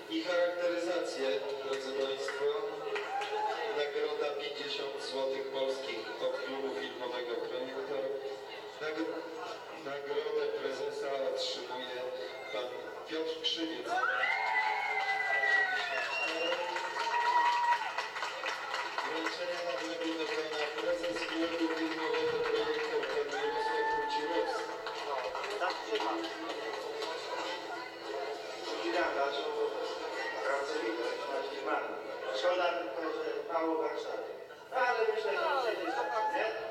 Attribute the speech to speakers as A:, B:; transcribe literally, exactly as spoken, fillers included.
A: i charakteryzację, drodzy Państwo. Nagroda pięćdziesiąt złotych polskich od klubu filmowego Projektor. Nagro nagrodę prezesa otrzymuje pan Piotr Krzywiec. Wręczenia nagrody dokona prezes klubu filmowego Projektor pan Mirosław Kuciłowski.
B: Naszą pracowitość, nasz demand. Szkoda tylko, że mało warsztatów. No ale myślę, że dzisiaj jest tak, nie?